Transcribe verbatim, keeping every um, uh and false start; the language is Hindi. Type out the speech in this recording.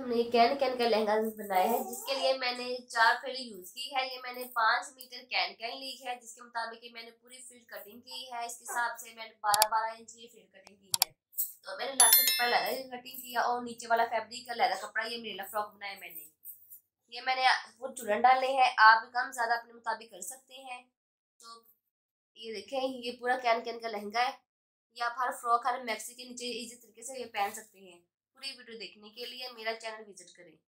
हमने ये कैन कैन का लहंगा बनाया है, जिसके लिए मैंने चार फैली यूज की है। ये मैंने पाँच मीटर कैन कैन ली है, जिसके मुताबिक ये मैंने पूरी फिट कटिंग की है। इसके हिसाब से मैंने बारह बारह इंच ये फिट कटिंग की है। तो मैंने लास्ट कपड़ा लहंगा कटिंग किया और नीचे वाला फैब्रिक का लहंगा कपड़ा ये मेरा फ्रॉक बनाया मैंने। ये मैंने वो चुड़न डाले हैं, आप कम ज्यादा अपने मुताबिक कर सकते हैं। तो ये देखें, ये पूरा कैन कैन का लहंगा है। ये आप हर फ्रॉक हर मैक्सी के नीचे इजी तरीके से ये पहन सकते हैं। पूरी वीडियो देखने के लिए मेरा चैनल विजिट करें।